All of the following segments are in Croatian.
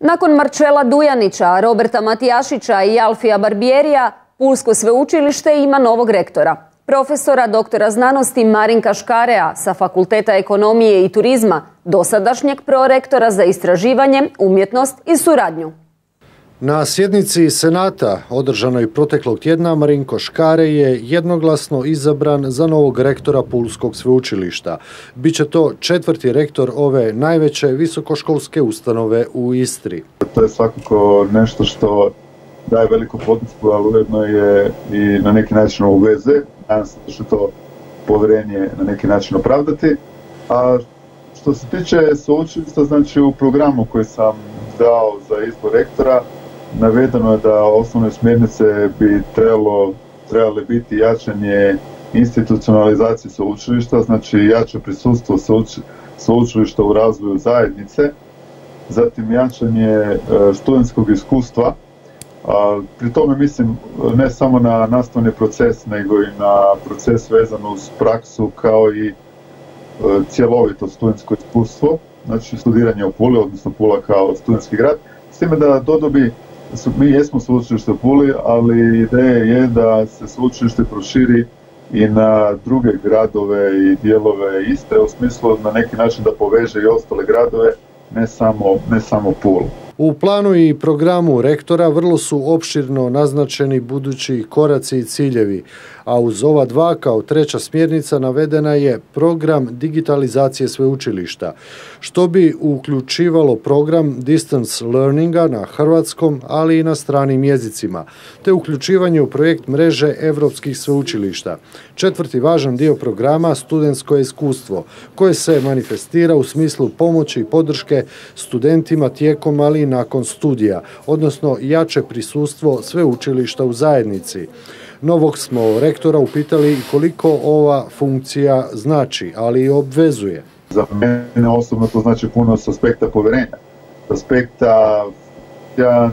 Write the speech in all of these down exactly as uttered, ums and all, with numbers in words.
Nakon Marčela Dujanića, Roberta Matijašića i Alfija Barbierija, Pulsko sveučilište ima novog rektora. Profesora doktora znanosti Marinka Škarea sa Fakulteta ekonomije i turizma, dosadašnjeg prorektora za istraživanje, umjetnost i suradnju. Na sjednici Senata, održanoj proteklog tjedna, Marinko Škare je jednoglasno izabran za novog rektora Pulskog sveučilišta. Biće to četvrti rektor ove najveće visokoškolske ustanove u Istri. To je svakako nešto što daje veliku podršku, ali ujedno je i na neki način u veze. Nadam se da će to povjerenje na neki način opravdati. A što se tiče sveučilišta, znači u programu koji sam dao za izbor rektora, navedeno je da osnovne smjernice bi trebalo, trebale biti jačanje institucionalizacije sveučilišta, znači jače prisustvo sveučilišta u razvoju zajednice, zatim jačanje studentskog iskustva, a pri tome mislim ne samo na nastavni proces, nego i na proces vezan uz praksu kao i cjelovito studentsko iskustvo, znači studiranje u Puli, odnosno Pula kao studentski grad, s time da dodobi. Mi jesmo sveučilište u Puli, ali ideja je da se sveučilište proširi i na druge gradove i dijelove Istre, u smislu na neki način da poveže i ostale gradove, ne samo, ne samo Pulu. U planu i programu rektora vrlo su opširno naznačeni budući koraci i ciljevi, a uz ova dva kao treća smjernica navedena je program digitalizacije sveučilišta, što bi uključivalo program distance learninga na hrvatskom, ali i na stranim jezicima, te uključivanje u projekt mreže europskih sveučilišta. Četvrti važan dio programa studentsko iskustvo, koje se manifestira u smislu pomoći i podrške studentima tijekom, ali i nakon studija, odnosno jače prisustvo sveučilišta u zajednici. Novog smo rektora upitali koliko ova funkcija znači, ali i obvezuje. Za mene osobno to znači puno s aspekta povjerenja. S aspekta ja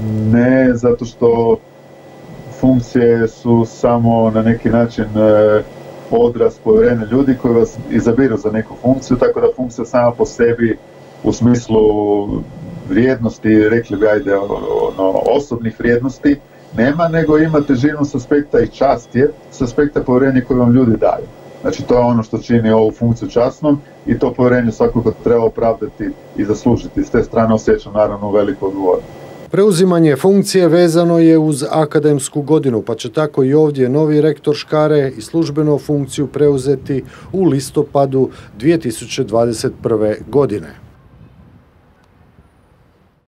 ne zato što funkcije su samo na neki način odraz povjerenja ljudi koji vas izabiru za neku funkciju, tako da funkcija sama po sebi u smislu vrijednosti, rekli bi ajde ono, osobnih vrijednosti, nema, nego ima težinu s aspekta i časti, s aspekta povjerenja koje vam ljudi daju. Znači to je ono što čini ovu funkciju časnom i to povjerenje svakako treba opravdati i zaslužiti. S te strane osjećam naravno veliku odgovornost. Preuzimanje funkcije vezano je uz akademsku godinu, pa će tako i ovdje novi rektor Škare i službeno funkciju preuzeti u listopadu dvije tisuće dvadeset prve godine.